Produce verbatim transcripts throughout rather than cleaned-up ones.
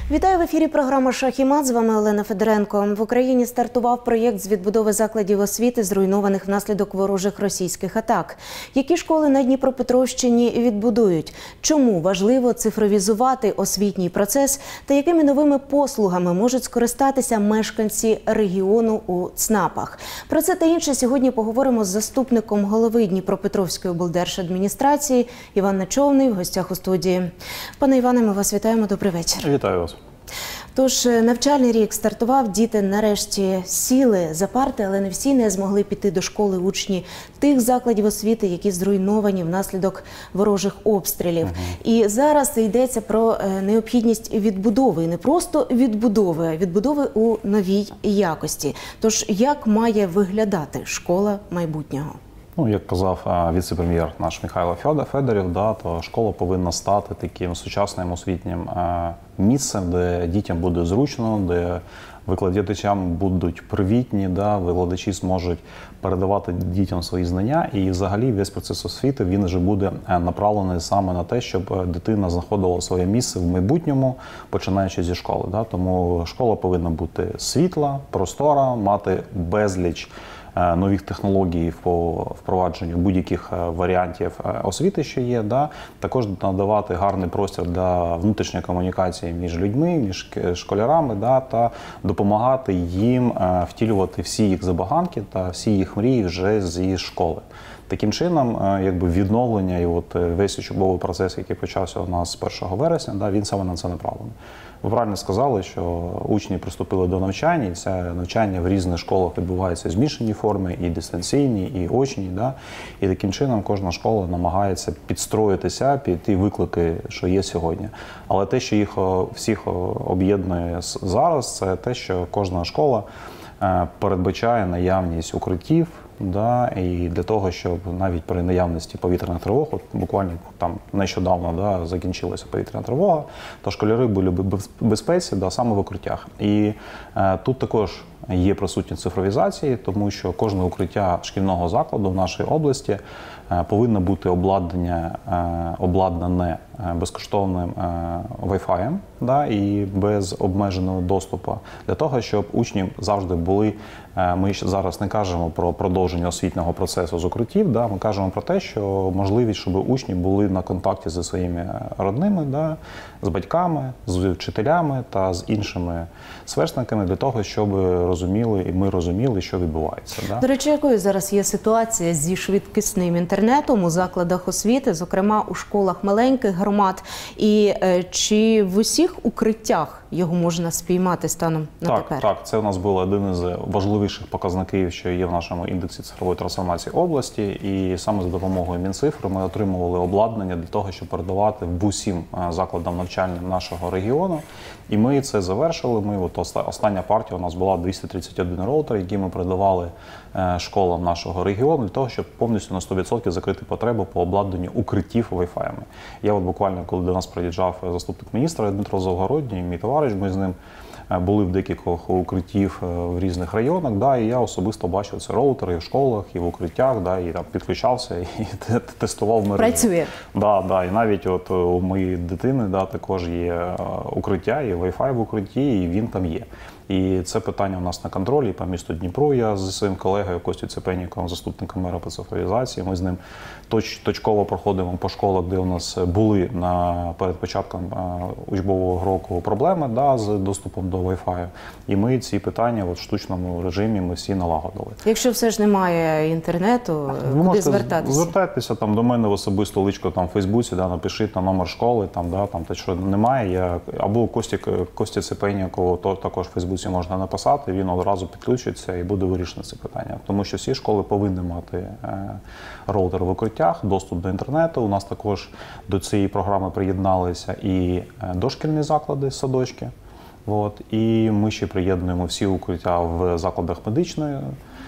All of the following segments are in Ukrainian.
Вітаю в ефірі програма «Шах і мат». З вами Олена Федоренко. В Україні стартував проєкт з відбудови закладів освіти, зруйнованих внаслідок ворожих російських атак. Які школи на Дніпропетровщині відбудують? Чому важливо цифровізувати освітній процес? Та якими новими послугами можуть скористатися мешканці регіону у ЦНАПах? Про це та інше сьогодні поговоримо з заступником голови Дніпропетровської облдержадміністрації Іван Нечовний в гостях у студії. Пане Іване, ми вас вітаємо. Добрий вечір. Вітаю вас. Тож, навчальний рік стартував, діти нарешті сіли за парти, але не всі не змогли піти до школи учні тих закладів освіти, які зруйновані внаслідок ворожих обстрілів. Угу. І зараз йдеться про необхідність відбудови, і не просто відбудови, а відбудови у новій якості. Тож, як має виглядати школа майбутнього? Ну, як казав віце-прем'єр наш Михайло Федорів, да, то школа повинна стати таким сучасним освітнім місцем, де дітям буде зручно, де викладачам будуть привітні, да, викладачі зможуть передавати дітям свої знання, і взагалі весь процес освіти він вже буде направлений саме на те, щоб дитина знаходила своє місце в майбутньому, починаючи зі школи. Да. Тому школа повинна бути світла, простора, мати безліч нових технологій по впровадженню будь-яких варіантів освіти, що є, да? Також надавати гарний простір для внутрішньої комунікації між людьми, між школярами, да? Та допомагати їм втілювати всі їх забаганки та всі їх мрії вже зі школи. Таким чином, якби відновлення і от весь учбовий процес, який почався у нас з першого вересня, да, він саме на це направлений. Ви правильно сказали, що учні приступили до навчання, і це навчання в різних школах відбувається в змішаній формі, і дистанційній, і очній. Да? І таким чином кожна школа намагається підстроїтися під ті виклики, що є сьогодні. Але те, що їх всіх об'єднує зараз, це те, що кожна школа передбачає наявність укриттів, да, і для того, щоб навіть при наявності повітряних тривог, от буквально там нещодавно, да, закінчилася повітряна тривога, то школяри були в безпеці, да, саме в укриттях. І е, тут також є присутність цифровізації, тому що кожне укриття шкільного закладу в нашій області е, повинно бути обладнання, е, обладнане безкоштовним Wi-Fi, да, і без обмеженого доступу, для того, щоб учні завжди були, ми зараз не кажемо про продовження освітнього процесу з укриттів, да, ми кажемо про те, що можливість, щоб учні були на контакті зі своїми родними, да, з батьками, з вчителями та з іншими сверстниками, для того, щоб розуміли, і ми розуміли, що відбувається. Да. До речі, якою зараз є ситуація зі швидкісним інтернетом у закладах освіти, зокрема у школах маленьких громад, і е, чи в усіх укриттях його можна спіймати станом на так, тепер? Так, це у нас був один із важливіших показників, що є в нашому індексі цифрової трансформації області, і саме за допомогою Мінцифри ми отримували обладнання для того, щоб передавати в усім закладам навчальним нашого регіону, і ми це завершили. Ми, от остання партія у нас була двісті тридцять один роутер, який ми передавали школам нашого регіону, для того, щоб повністю на сто відсотків закрити потребу по обладнанню укриттів Wi-Fi. Я от буквально, коли до нас приїжджав заступник міністра Дмитро Завгородній, мій товариш, ми з ним були в декількох укриттів в різних районах, да, і я особисто бачив ці роутери і в школах, і в укриттях, да, і там підключався, і тестував мережу. Працює. Да, да, і навіть от у моєї дитини, да, також є укриття, є Wi-Fi в укритті, і він там є. І це питання у нас на контролі по місту Дніпру. Я зі своїм колегою Костю Цепеніком, заступником мера по цифровізації, ми з ним точ, точково проходимо по школах, де у нас були на, перед початком uh, учбового року проблеми, да, з доступом до Wi-Fi. І ми ці питання от, в штучному режимі ми всі налагодили. Якщо все ж немає інтернету, ви куди звертатися? Звертайтеся там, до мене в особисту личку там, в Фейсбуці, да, напишіть на номер школи, там, да, там, те, що немає, я, або Кості, Кості Цепенікову, то також в Фейсбуці можна написати, він одразу підключиться і буде вирішено це питання. Тому що всі школи повинні мати е, роутер в укриттях, доступ до інтернету. У нас також до цієї програми приєдналися і дошкільні заклади, садочки. От. І ми ще приєднуємо всі укриття в закладах медичної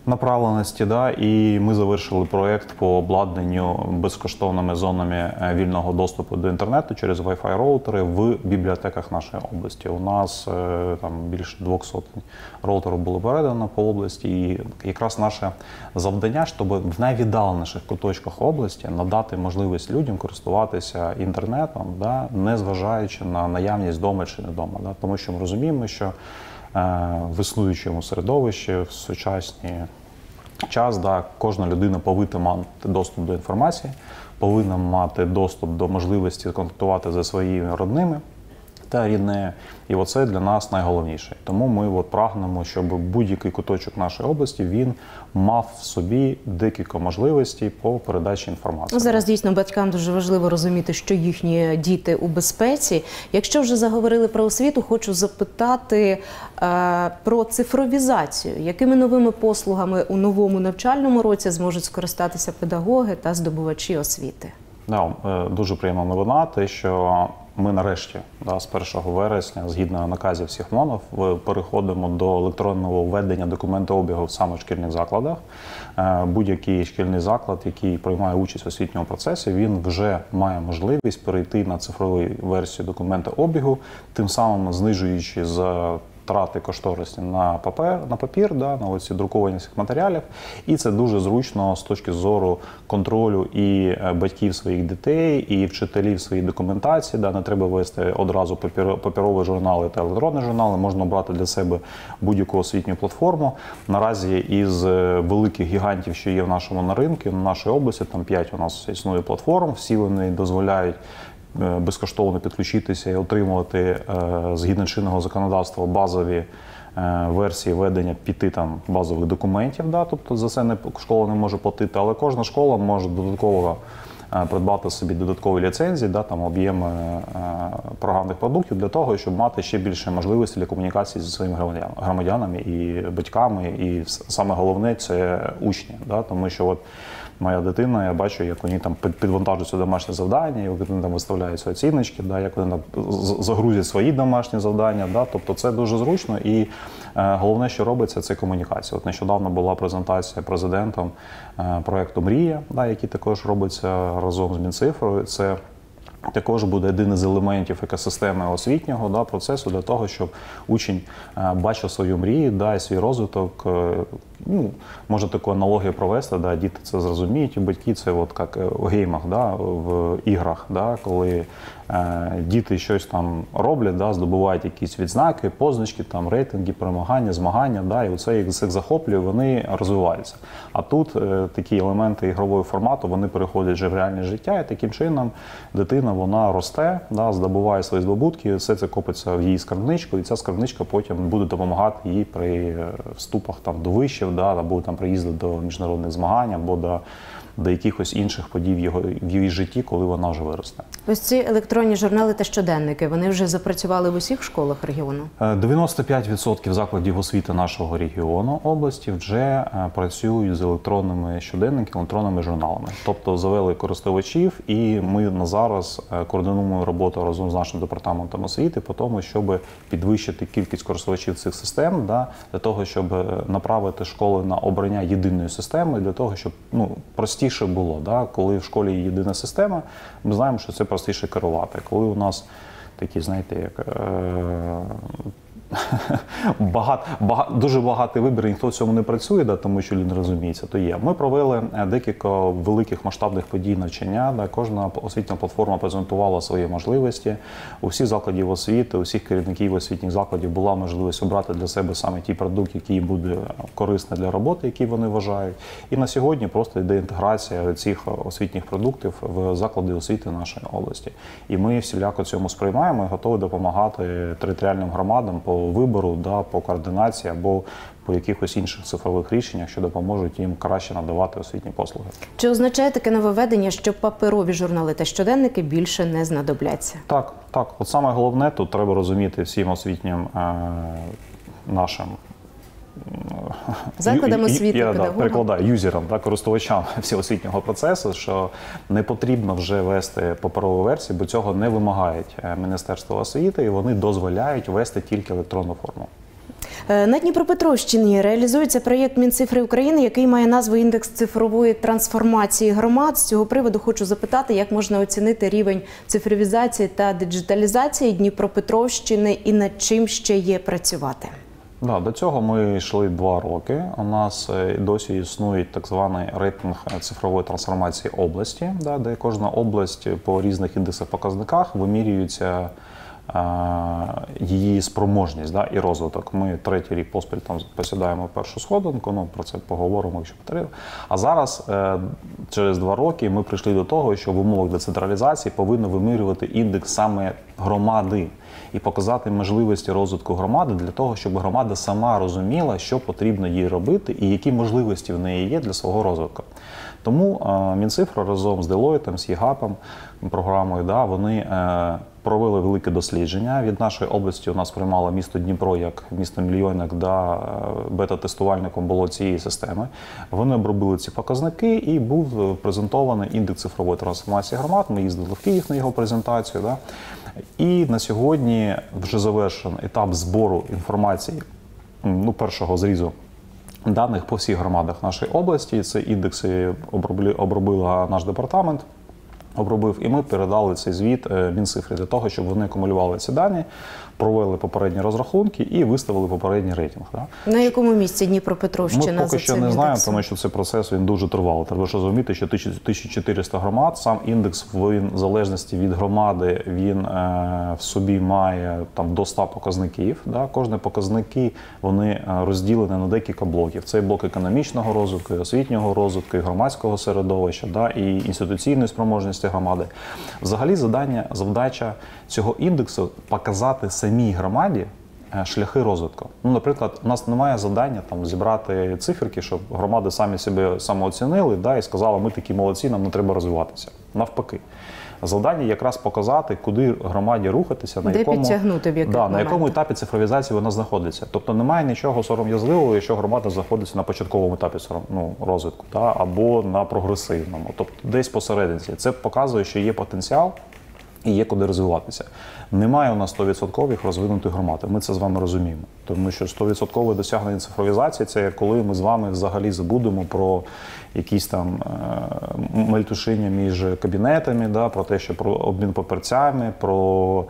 направленості, да, і ми завершили проєкт по обладнанню безкоштовними зонами вільного доступу до інтернету через Wi-Fi роутери в бібліотеках нашої області. У нас там більше двохсот роутерів було передано по області, і якраз наше завдання, щоб в найвіддаленіших куточках області надати можливість людям користуватися інтернетом, да, не зважаючи на наявність вдома чи не вдома. Да, тому що ми розуміємо, що в існуючому середовищі, в сучасній час, да, кожна людина повинна мати доступ до інформації, повинна мати доступ до можливості контактувати зі своїми родними та ріднею. І оце для нас найголовніше. Тому ми от прагнемо, щоб будь-який куточок нашої області, він мав в собі декілька можливостей по передачі інформації. Зараз дійсно батькам дуже важливо розуміти, що їхні діти у безпеці. Якщо вже заговорили про освіту, хочу запитати е, про цифровізацію. Якими новими послугами у новому навчальному році зможуть скористатися педагоги та здобувачі освіти? Да, дуже приємна новина, те, що ми нарешті, да, з першого вересня, згідно наказів всіх МОНів, переходимо до електронного введення документообігу саме в шкільних закладах. Будь-який шкільний заклад, який приймає участь в освітньому процесі, він вже має можливість перейти на цифрову версію документообігу, тим самим знижуючи з трати кошторисні на папір, на папір, да, на оці друковані цих матеріалів. І це дуже зручно з точки зору контролю і батьків своїх дітей, і вчителів своїй документації. Да, не треба вести одразу папір, паперові журнали та електронні журнали, можна обрати для себе будь-яку освітню платформу. Наразі із великих гігантів, що є в нашому на ринку, в нашій області, там п'ять у нас існує платформ, всі вони дозволяють безкоштовно підключитися і отримувати згідно чинного законодавства базові версії ведення п'яти там базових документів. Да, тобто за це не, школа не може платити, але кожна школа може додатково придбати собі додаткові ліцензії, да, там об'єми програмних продуктів для того, щоб мати ще більше можливостей для комунікації зі своїми громадянами і батьками. І саме головне – це учні, да, тому що от моя дитина, я бачу, як вони там підвантажуються домашні завдання, як вони там виставляють свої оціночки, да, як вони там загрузять свої домашні завдання. Да, тобто це дуже зручно і е, головне, що робиться, це комунікація. От нещодавно була презентація президентом е, проєкту «Мрія», да, який також робиться разом з Мінцифрою. Це також буде один із елементів екосистеми освітнього, да, процесу для того, щоб учень е, бачив свою мрію, да, і свій розвиток. Е, ну, може таку аналогію провести, да, діти це зрозуміють, і батьки це от як в геймах, да, в іграх, да, коли е, діти щось там роблять, да, здобувають якісь відзнаки, позначки, там, рейтинги, перемагання, змагання, да, і оце їх захоплює, вони розвиваються. А тут е, такі елементи ігрового формату, вони переходять вже в реальне життя, і таким чином дитина, вона росте, да, здобуває свої здобутки, все це копиться в її скарбничку, і ця скарбничка потім буде допомагати їй при вступах там до вишів, да, або там приїзду до міжнародних змагань, або до, до якихось інших подій в, його, в її житті, коли вона вже виросте. Ось ці електронні журнали та щоденники, вони вже запрацювали в усіх школах регіону? дев'яносто п'ять відсотків закладів освіти нашого регіону області вже працюють з електронними щоденниками, електронними журналами. Тобто завели користувачів, і ми на зараз координуємо роботу разом з нашим департаментом освіти по тому, щоб підвищити кількість користувачів цих систем, да, для того, щоб направити школи на обрання єдиної системи, для того, щоб ну, простіше було. Да, коли в школі є єдина система, ми знаємо, що це простіше керувати. Коли у нас такі, знаєте, як е багат, багат, дуже багатий вибір, і ніхто в цьому не працює, да, тому що люди не розуміються, то є. Ми провели декілька великих масштабних подій навчання, да, кожна освітня платформа презентувала свої можливості. У всіх закладів освіти, у всіх керівників освітніх закладів була можливість обрати для себе саме ті продукти, які буде корисні для роботи, які вони вважають. І на сьогодні просто йде інтеграція цих освітніх продуктів в заклади освіти нашої області. І ми всіляко цьому сприймаємо і готові допомагати територіальним громадам по вибору, да, по координації або по якихось інших цифрових рішеннях, що допоможуть їм краще надавати освітні послуги. Чи означає таке нововведення, що паперові журнали та щоденники більше не знадобляться? Так, так. От саме головне, тут треба розуміти всім освітнім е нашим закладам освіти, я, педагогам. Да, перекладаю юзерам, да, користувачам всього освітнього процесу, що не потрібно вже вести паперову версію, бо цього не вимагають Міністерство освіти, і вони дозволяють вести тільки електронну форму. На Дніпропетровщині реалізується проєкт Мінцифри України, який має назву «Індекс цифрової трансформації громад». З цього приводу хочу запитати, як можна оцінити рівень цифровізації та диджиталізації Дніпропетровщини і над чим ще є працювати. Да, до цього ми йшли два роки. У нас досі існує так званий рейтинг цифрової трансформації області, да, де кожна область по різних індексах показниках вимірюється її спроможність, да, і розвиток. Ми третій рік поспіль там посідаємо першу сходинку, ну про це поговоримо, якщо потрібно. А зараз, через два роки, ми прийшли до того, що в умовах децентралізації повинно вимірювати індекс саме громади і показати можливості розвитку громади для того, щоб громада сама розуміла, що потрібно їй робити і які можливості в неї є для свого розвитку. Тому Мінцифра разом з Deloitte, з ЄГАПом, програмою, да, вони е, провели велике дослідження. Від нашої області у нас приймало місто Дніпро як місто-мільйонник, да, бета-тестувальником було цієї системи. Вони обробили ці показники і був презентований індекс цифрової трансформації громад. Ми їздили в Київ на його презентацію. Да. І на сьогодні вже завершений етап збору інформації, ну, першого зрізу даних по всіх громадах нашої області. Це індекси обробила наш департамент, обробив, і ми передали цей звіт Мінцифрі для того, щоб вони акумулювали ці дані, провели попередні розрахунки і виставили попередній рейтинг. Да. На якому місці Дніпропетровщина за цим Ми поки що не знаємо, індексом? тому що цей процес він дуже тривалий. Треба ж розуміти, що тисяча чотириста громад, сам індекс він, в залежності від громади, він е, в собі має там до ста показників. Да. Кожні показники вони розділені на декілька блоків. Це блок економічного розвитку, освітнього розвитку, і громадського середовища, да, і інституційної спроможності громади. Взагалі завдання, завдача цього індексу – показати самій громаді шляхи розвитку. Ну, наприклад, у нас немає завдання там зібрати циферки, щоб громади самі себе самооцінили, да, і сказали, ми такі молодці, нам не треба розвиватися. Навпаки. Завдання якраз показати, куди громаді рухатися, на де якому, підтягнути в яких да, на якому моментах. етапі цифровізації вона знаходиться. Тобто немає нічого сором'язливого, якщо громада знаходиться на початковому етапі ну, розвитку, да, або на прогресивному. Тобто десь посередині. Це показує, що є потенціал і є куди розвиватися. Немає у нас сто відсотків розвинутих громад. Ми це з вами розуміємо. Тому що сто відсотків досягнення цифровізації – це коли ми з вами взагалі забудемо про якісь там мельтушиння між кабінетами, да, про те, що про обмін папірцями, про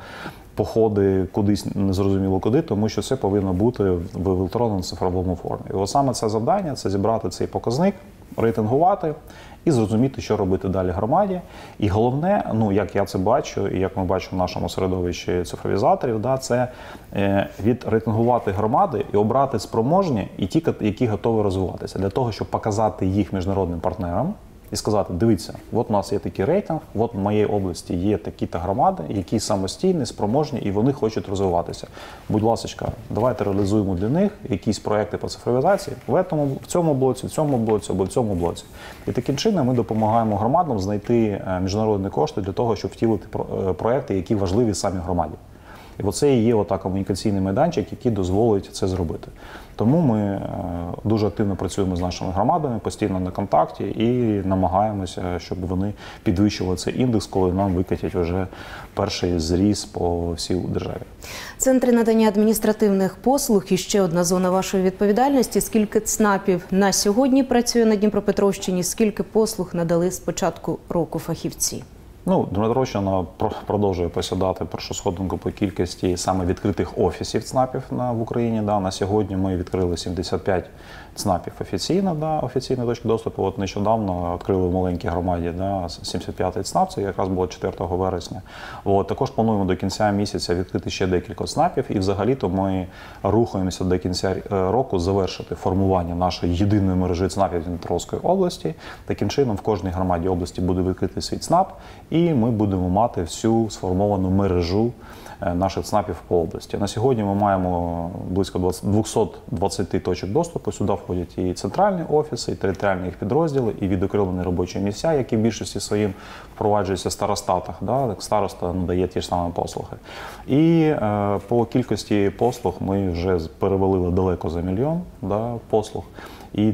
походи кудись незрозуміло куди, тому що це повинно бути в електронному цифровому формі. І ось саме це завдання – це зібрати цей показник, рейтингувати і зрозуміти, що робити далі громаді. І головне, ну як я це бачу, і як ми бачимо в нашому середовищі цифровізаторів, да, це е, відрейтингувати громади і обрати спроможні і ті, які готові розвиватися, для того, щоб показати їх міжнародним партнерам і сказати, дивіться, от у нас є такий рейтинг, от в моїй області є такі-то громади, які самостійні, спроможні і вони хочуть розвиватися. Будь ласка, давайте реалізуємо для них якісь проекти по цифровізації в, этому, в цьому блоці, в цьому блоці або в цьому блоці. І таким чином ми допомагаємо громадам знайти міжнародні кошти для того, щоб втілити проекти, які важливі самі громаді. І оце і є ота комунікаційний майданчик, який дозволить це зробити. Тому ми дуже активно працюємо з нашими громадами, постійно на контакті і намагаємося, щоб вони підвищували цей індекс, коли нам викатять вже перший зріз по всій державі. Центри надання адміністративних послуг і ще одна зона вашої відповідальності. Скільки ЦНАПів на сьогодні працює на Дніпропетровщині, скільки послуг надали з початку року фахівці? Ну, Дмитровщина продовжує посідати першу сходинку по кількості саме відкритих офісів ЦНАПів на, в Україні. Да. На сьогодні ми відкрили сімдесят п'ять ЦНАПів офіційно, да, офіційної точки доступу. От нещодавно відкрили в маленькій громаді, да, сімдесят п'ятий ЦНАП, це якраз було четвертого вересня. От, також плануємо до кінця місяця відкрити ще декілька ЦНАПів, і взагалі-то ми рухаємося до кінця року завершити формування нашої єдиної мережі ЦНАПів Дніпровської області. Таким чином в кожній громаді області буде відкритий свій ЦНАП, і ми будемо мати всю сформовану мережу наших ЦНАПів по області. На сьогодні ми маємо близько двісті двадцять точок доступу. Сюди входять і центральні офіси, і територіальні їх підрозділи, і відокремлені робочі місця, які в більшості своїм впроваджуються в старостатах. Да? Староста надає ті ж самі послуги. І е, по кількості послуг ми вже перевалили далеко за мільйон, да, послуг. І ці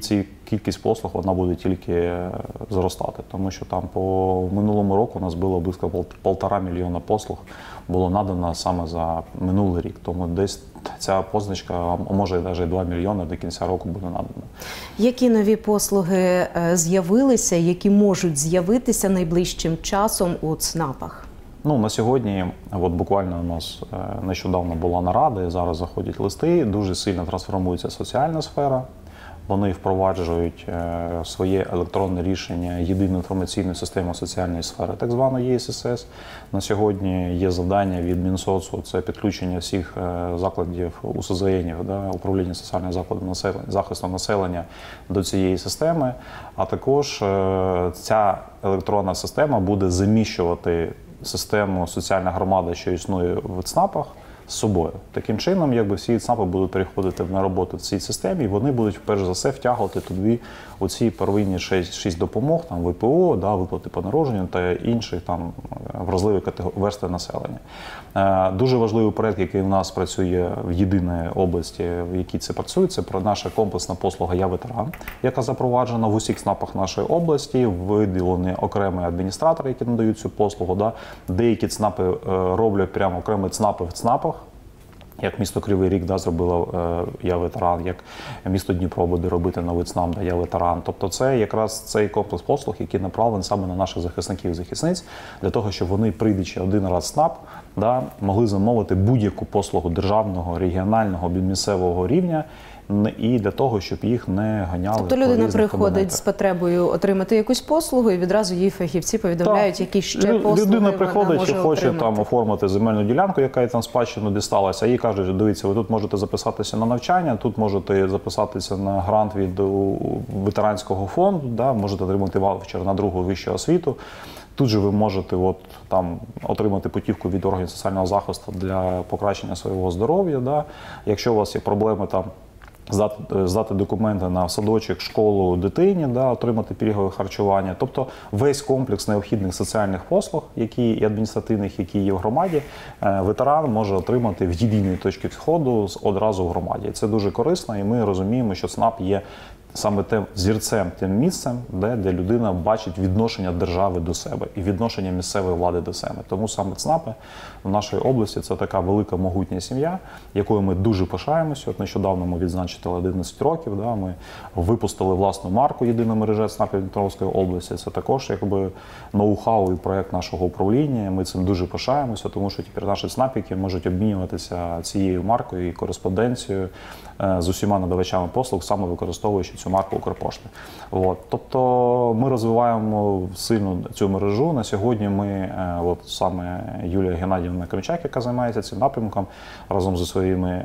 кількість послуг вона буде тільки зростати. Тому що там по минулому року у нас було близько полтора мільйона послуг було надано саме за минулий рік. Тому десь ця позначка, а може навіть два мільйони до кінця року буде надана. Які нові послуги з'явилися, які можуть з'явитися найближчим часом у ЦНАПах? Ну, на сьогодні, от буквально у нас нещодавно була нарада, і зараз заходять листи, дуже сильно трансформується соціальна сфера. Вони впроваджують своє електронне рішення, єдину інформаційну систему соціальної сфери, так званої Є Ес Ес Ес. На сьогодні є завдання від Мінсоцу, це підключення всіх закладів У С З Нів, да, управління соціальних закладів населення, захисту населення до цієї системи. А також ця електронна система буде заміщувати систему соціальна громада, що існує в ЦНАПах, з собою. Таким чином, якби всі ЦНАПи будуть переходити на роботу в цій системі, і вони будуть, перш за все, втягувати туди оці первинні шість, шість допомог, там В П О, да, виплати по народженню та інших там вразливих верстви населення. Е, дуже важливий проєкт, який у нас працює в єдиній області, в якій це працює, це про наша комплексна послуга «Я ветеран», яка запроваджена в усіх ЦНАПах нашої області, виділені окремі адміністратори, які надають цю послугу. Да. Деякі ЦНАПи е, роблять прямо окремі ЦНАПи в ЦНАПах, як місто Кривий Ріг, да, зробило е, «Я ветеран», як місто Дніпро буде робити новий ЦНАП, да, «Я ветеран». Тобто це якраз цей комплекс послуг, який направлений саме на наших захисників і захисниць, для того, щоб вони, прийдучи один раз в ЦНАП, да, могли замовити будь-яку послугу державного, регіонального, місцевого рівня, і для того, щоб їх не ганяли. Тобто людина приходить з потребою отримати якусь послугу, і відразу їй фахівці повідомляють, так, які ще послуги людина приходить, що хоче отримати. Там оформити земельну ділянку, яка там спадщину дісталася, а їй кажуть, дивіться, ви тут можете записатися на навчання, тут можете записатися на грант від ветеранського фонду, да, можете отримати ваучер на другу вищу освіту. Тут же ви можете от, там, отримати путівку від органів соціального захисту для покращення свого здоров'я. Да. Якщо у вас є проблеми там, Здати, здати документи на садочок, школу дитині, да, отримати пільгове харчування. Тобто весь комплекс необхідних соціальних послуг, які і адміністративних, які є в громаді, ветеран може отримати в єдиній точці входу одразу в громаді. Це дуже корисно, і ми розуміємо, що ЦНАП є саме тим зірцем, тим місцем, де, де людина бачить відношення держави до себе і відношення місцевої влади до себе. Тому саме ЦНАПи в нашій області – це така велика могутня сім'я, якою ми дуже пишаємося. От нещодавно ми відзначили одинадцять років, да, ми випустили власну марку «Єдина мережа ЦНАПів Дніпровської області». Це також якби ноу-хау і проєкт нашого управління. Ми цим дуже пишаємося, тому що тепер наші ЦНАПіки можуть обмінюватися цією маркою і кореспонденцією з усіма надавачами послуг, саме використовуючи цю марку Укрпошти. От. Тобто ми розвиваємо сильно цю мережу. На сьогодні ми, от саме Юлія Геннадіївна Кримчак, яка займається цим напрямком, разом зі своїми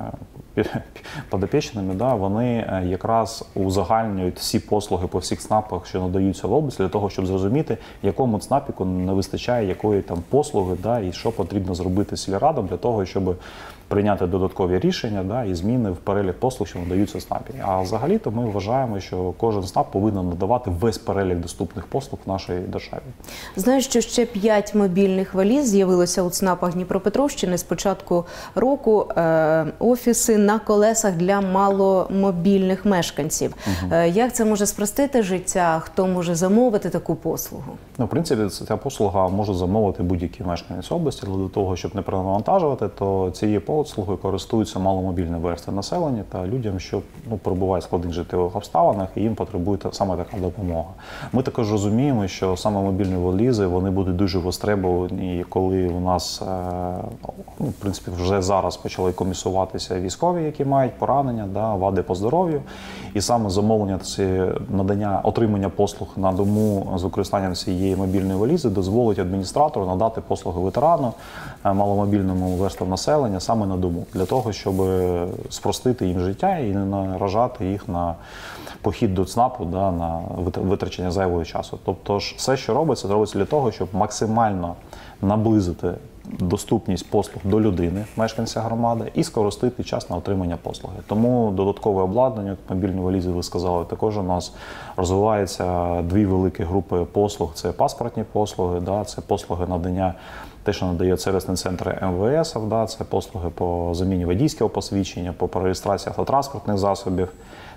подопічними, да, вони якраз узагальнюють всі послуги по всіх ЦНАПах, що надаються в області, для того, щоб зрозуміти, якому ЦНАПіку не вистачає якої там послуги, да, і що потрібно зробити сільрадам для того, щоб прийняти додаткові рішення, да, і зміни в перелік послуг, що надаються в ЦНАПі. А взагалі-то ми вважаємо, що кожен ЦНАП повинен надавати весь перелік доступних послуг в нашій державі. Знаю, що ще п'ять мобільних валіз з'явилося у ЦНАПах Дніпропетровщини з початку року. Е, офіси на колесах для маломобільних мешканців. Угу. Е, як це може спростити життя? Хто може замовити таку послугу? Ну, в принципі, ця послуга може замовити будь-який мешканець області, але для того, щоб не перенавантажувати, то цією послугою користуються маломобільні верстви населення та людям, що ну, перебувають в складних життєвих обставинах, і їм потребує саме така допомога. Ми також розуміємо, що саме мобільні валізи, вони будуть дуже востребовані, коли у нас, ну, в принципі, вже зараз почали комісуватися військові, які мають поранення, да, вади по здоров'ю, і саме замовлення, це надання, отримання послуг на дому з використанням цієї мобільної валізи дозволить адміністратору надати послуги ветерану, маломобільному верствам населення саме на дому, для того, щоб спростити їм життя і не наражати їх на похід до ЦНАПу, да, на витрачення зайвого часу. Тобто ж все, що робиться, робиться для того, щоб максимально наблизити доступність послуг до людини, мешканця громади, і скоростити час на отримання послуги. Тому додаткове обладнання, мобільні валізи, ви сказали, також у нас розвиваються дві великі групи послуг. Це паспортні послуги, да, це послуги надання, те, що надає сервісний центр Ем Ве Ес, да, це послуги по заміні водійського посвідчення, по реєстрації автотранспортних засобів.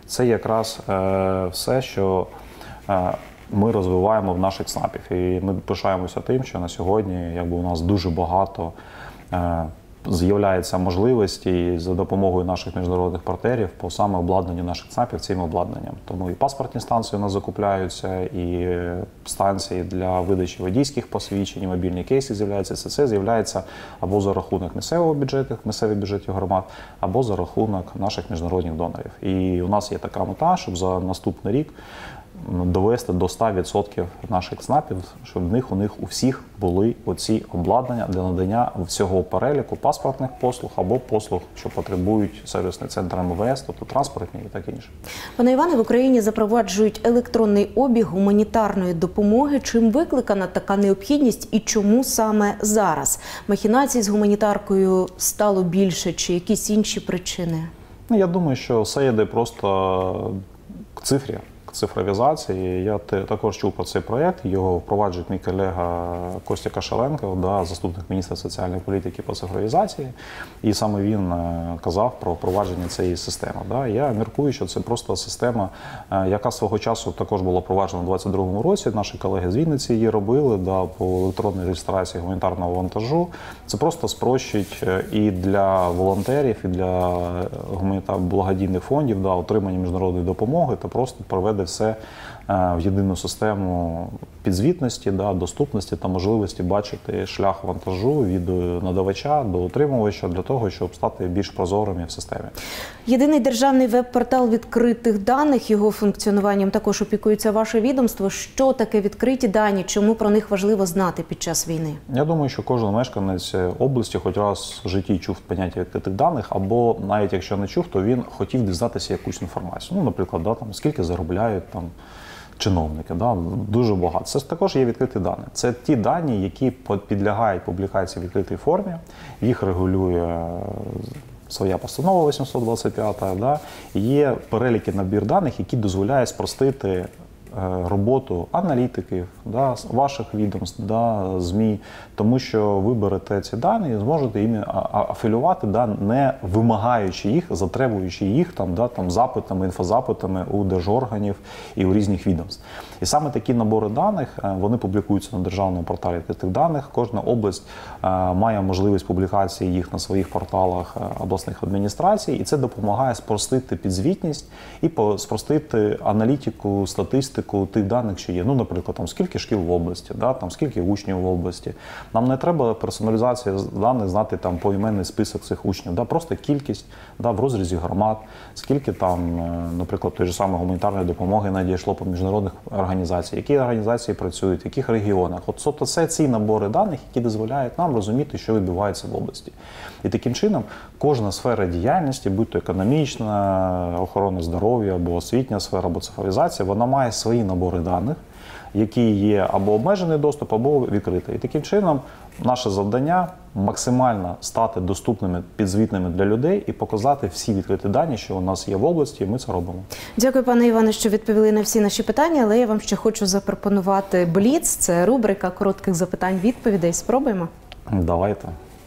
це якраз е, все, що е, ми розвиваємо в наших ЦНАПів. І ми пишаємося тим, що на сьогодні якби, у нас дуже багато е, з'являється можливості за допомогою наших міжнародних партнерів по саме обладнанню наших ЦНАПів цим обладнанням. Тому і паспортні станції у нас закупляються, і станції для видачі водійських посвідчень, і мобільні кейси з'являються. Це все з'являється або за рахунок місцевого бюджету, місцевих бюджетів громад, або за рахунок наших міжнародних донорів. І у нас є така мета, щоб за наступний рік довести до ста відсотків наших ЦНАПів, щоб в них у них у всіх були оці обладнання для надання всього переліку паспортних послуг або послуг, що потребують сервісний центр ем ве ес, тобто транспортні і таке інше. Пане Іване, в Україні запроваджують електронний обіг гуманітарної допомоги. Чим викликана така необхідність і чому саме зараз? Махінацій з гуманітаркою стало більше чи якісь інші причини? Ну, я думаю, що все йде просто к цифрі. Цифровізації. Я також чув про цей проєкт, його впроваджує мій колега Костя Кашеленко, да, заступник міністра соціальної політики по цифровізації, і саме він казав про впровадження цієї системи. Да. Я міркую, що це просто система, яка свого часу також була впроваджена у двадцять другому році, наші колеги з Вінниці її робили, да, по електронній реєстрації гуманітарного вантажу. Це просто спрощить і для волонтерів, і для благодійних фондів, да, отримання міжнародної допомоги та просто проведення все в єдину систему підзвітності, да, доступності та можливості бачити шлях вантажу від надавача до отримувача для того, щоб стати більш прозорими в системі. Єдиний державний веб-портал відкритих даних, його функціонуванням також опікується ваше відомство. Що таке відкриті дані? Чому про них важливо знати під час війни? Я думаю, що кожен мешканець області хоч раз в житті чув поняття відкритих даних, або навіть якщо не чув, то він хотів дізнатися якусь інформацію. Ну, наприклад, да, там, скільки заробляють там чиновники, да, дуже багато. Це також є відкриті дані. Це ті дані, які підлягають публікації в відкритій формі, їх регулює своя постанова вісімсот двадцять п'ять, да, є переліки, набір даних, які дозволяють спростити роботу аналітиків, да, ваших відомств, да, ЗМІ, тому що ви берете ці дані і зможете їм афілювати, да, не вимагаючи їх, затребуючи їх там, да, там, запитами, інфозапитами у держорганів і у різних відомств. І саме такі набори даних, вони публікуються на державному порталі відкритих даних. Кожна область має можливість публікації їх на своїх порталах обласних адміністрацій, і це допомагає спростити підзвітність і спростити аналітику, статистику тих даних, що є. Ну, наприклад, там, скільки шкіл в області, да, там, скільки учнів в області. Нам не треба персоналізація даних, знати там, поіменний список цих учнів, да, просто кількість, да, в розрізі громад, скільки там, наприклад, той же самої гуманітарної допомоги надійшло по міжнародних організаціях, які організації працюють, в яких регіонах. От, тобто це ці набори даних, які дозволяють нам розуміти, що відбувається в області. І таким чином кожна сфера діяльності, будь то економічна, охорона здоров'я, або освітня сфера, або цифровізація, вона має свої набори даних, які є або обмежений доступ, або відкритий. І таким чином наше завдання максимально стати доступними, підзвітними для людей і показати всі відкриті дані, що у нас є в області, і ми це робимо. Дякую, пане Іване, що відповіли на всі наші питання, але я вам ще хочу запропонувати Бліц. Це рубрика коротких запитань-відповідей. Спробуємо? Давайте.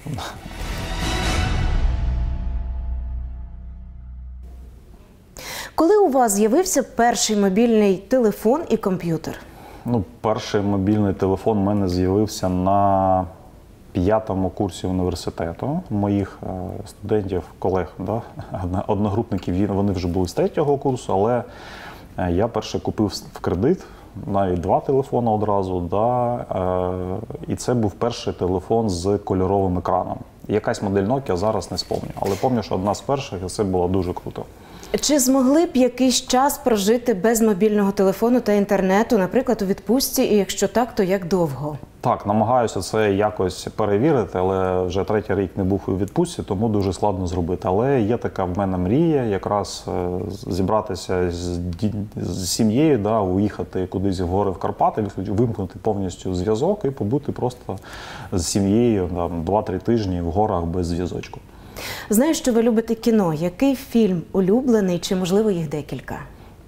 Коли у вас з'явився перший мобільний телефон і комп'ютер? Ну, перший мобільний телефон у мене з'явився на п'ятому курсі університету. Моїх студентів, колег, да, одногрупників, вони вже були з третього курсу, але я перше купив в кредит, навіть два телефони одразу, да, і це був перший телефон з кольоровим екраном. Якась модель Nokia, зараз не спомню, але пам'ятаю, що одна з перших, і це було дуже круто. Чи змогли б якийсь час прожити без мобільного телефону та інтернету, наприклад, у відпустці, і якщо так, то як довго? Так, намагаюся це якось перевірити, але вже третій рік не був у відпустці, тому дуже складно зробити. Але є така в мене мрія, якраз зібратися з, з сім'єю, да, уїхати кудись в гори в Карпати, вимкнути повністю зв'язок і побути просто з сім'єю да, два-три тижні в горах без зв'язочку. Знаю, що ви любите кіно. Який фільм улюблений, чи, можливо, їх декілька?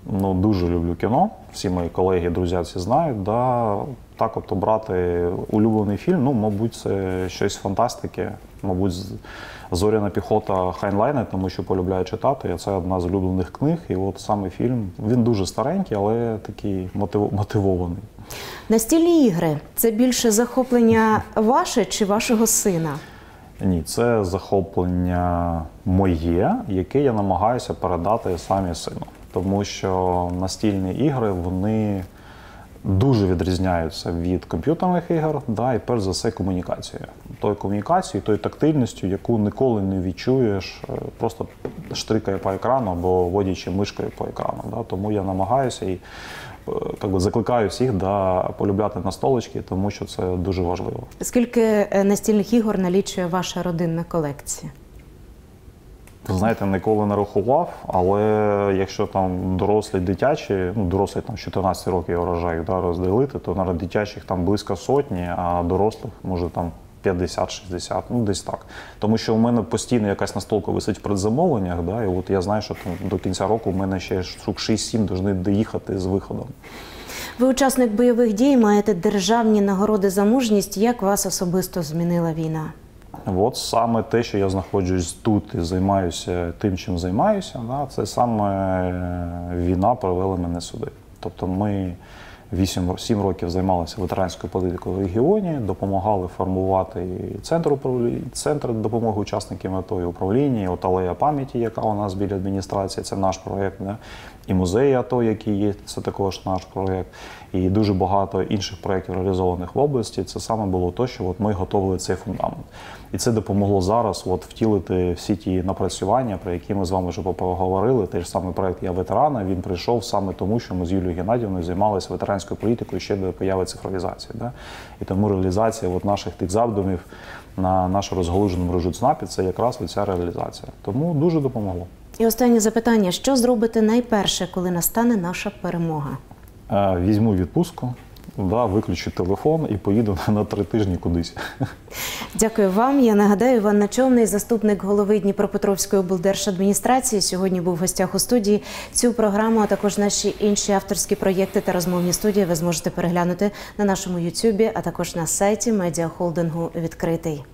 ну, дуже люблю кіно. Всі мої колеги, друзі всі знають. Да. Так от обрати улюблений фільм, ну, мабуть, це щось фантастики. Мабуть, «Зоряна піхота» Хайнлайна, тому що полюбляю читати. І це одна з улюблених книг. І от саме фільм, він дуже старенький, але такий мотивований. Настільні ігри – це більше захоплення ваше чи вашого сина? Ні, це захоплення моє, яке я намагаюся передати самі сину. Тому що настільні ігри, вони дуже відрізняються від комп'ютерних ігор, да, і перш за все комунікацією. Тою комунікацією, тою тактильністю, яку ніколи не відчуєш, просто штрикає по екрану або водячи мишкою по екрану. Да. Тому я намагаюся і так би, закликаю всіх да, полюбляти настолочки, тому що це дуже важливо. Скільки настільних ігор налічує ваша родинна колекція? Ви знаєте, ніколи не рахував, але якщо там дорослі дитячі, ну дорослі там з чотирнадцяти років я вважаю, да, розділити, то на дитячих там близько сотні, а дорослих може там п'ятдесят-шістдесят, ну десь так. Тому що у мене постійно якась настолка висить в предзамовленнях, да, і от я знаю, що там до кінця року в мене ще штук шість-сім повинні доїхати з виходом. Ви учасник бойових дій, маєте державні нагороди за мужність. Як вас особисто змінила війна? От саме те, що я знаходжусь тут і займаюся тим, чим займаюся, да, це саме війна привела мене сюди. Тобто ми вісім-сім років займалися ветеранською політикою в регіоні, допомагали формувати центр, управління, центр допомоги учасникам АТО і управління, от алея пам'яті, яка у нас біля адміністрації, це наш проєкт, да? І музеї АТО, які є, це також наш проєкт. І дуже багато інших проєктів реалізованих в області. Це саме було те, що от ми готували цей фундамент. І це допомогло зараз от втілити всі ті напрацювання, про які ми з вами вже поговорили. Той ж самий проєкт «Я ветерана», він прийшов саме тому, що ми з Юлією Геннадіївною займалися ветеранською політикою ще до появи цифровізації. Да? І тому реалізація от наших тих задумів на нашу розгалужену мережу ЦНАПі – це якраз ця реалізація. Тому дуже допомогло. І останнє запитання. Що зробите найперше, коли настане наша перемога? Візьму відпустку, да, виключу телефон і поїду на три тижні кудись. Дякую вам. Я нагадаю, Іван Начовний, заступник голови Дніпропетровської облдержадміністрації, сьогодні був в гостях у студії. Цю програму, а також наші інші авторські проєкти та розмовні студії ви зможете переглянути на нашому ютубі, а також на сайті медіахолдингу «Відкритий».